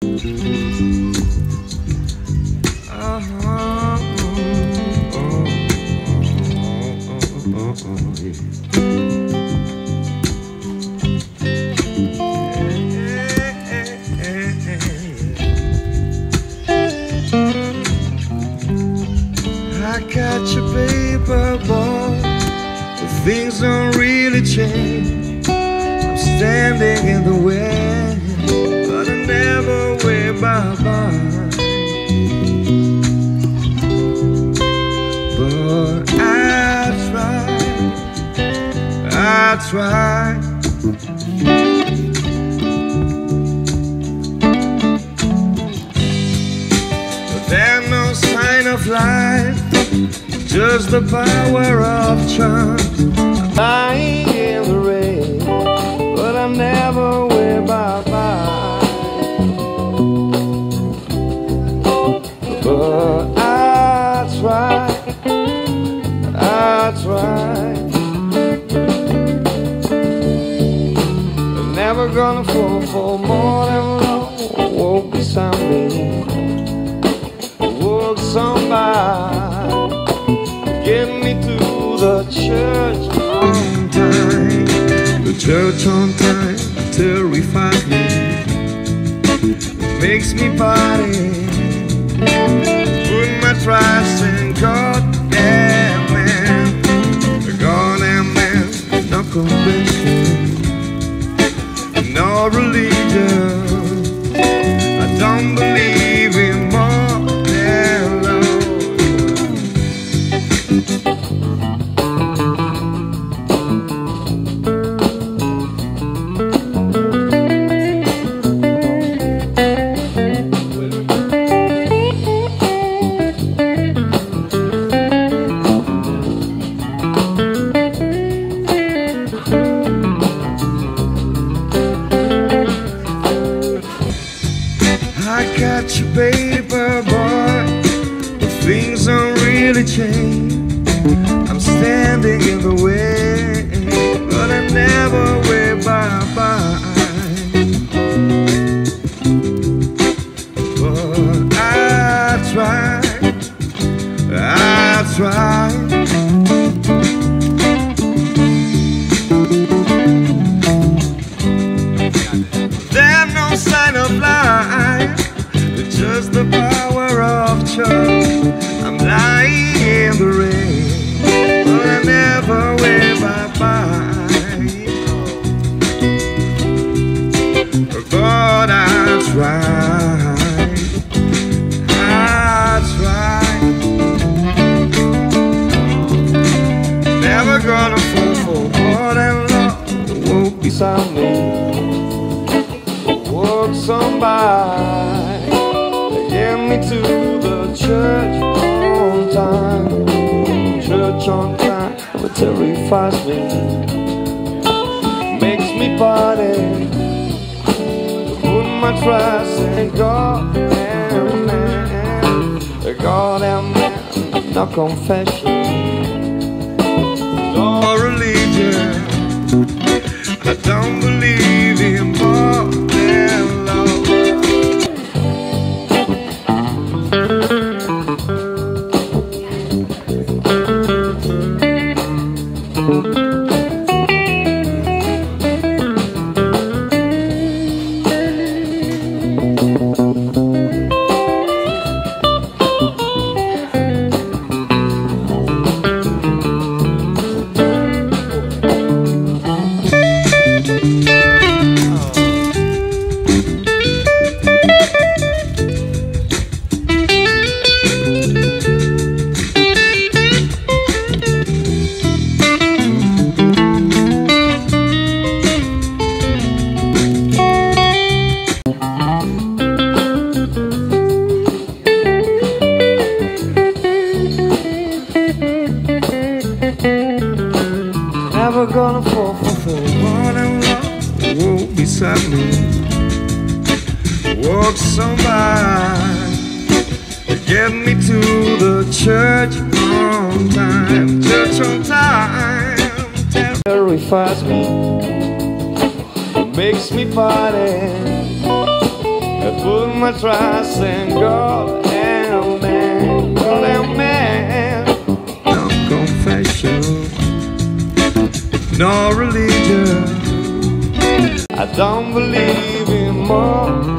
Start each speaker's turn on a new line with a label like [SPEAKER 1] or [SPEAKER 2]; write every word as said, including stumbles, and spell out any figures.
[SPEAKER 1] I got your paper, boy, but things don't really change. I'm standing in the way, but I never wave bye-bye. But I try, I try. But there's no sign of life, just the power of charms. I'm lying in the rain, but I'm never way bye-bye. But I try, I try. I'm never gonna fall for more than love. Walk beside me, walk somebody. Get me to the church on time. The church on time terrifies me. It makes me party. Put my trust in God, damn man. God, damn man. No convention, no religion. I don't believe in more than love. I got your paper, boy, but things don't really change. I'm standing in the way, but I never wave bye-bye. But I try, I try. There's no sign of life, just the power of choice. I'm lying in the rain, but I never wave bye-bye. But I try, I try. Never gonna fall for more than love. Walk beside me, walk somebody. Get me to the church on time. Church on time, but terrifies me. Makes me party. Put my trust in God and man. God and man, no confession, no religion. I don't believe in more than love. Never gonna fall for one and love. Walk beside me, walk somebody. Get me to the church on time. Church on time terrifies me, makes me party. put my trust in God and man, God and man. No confession, no religion. I don't believe in more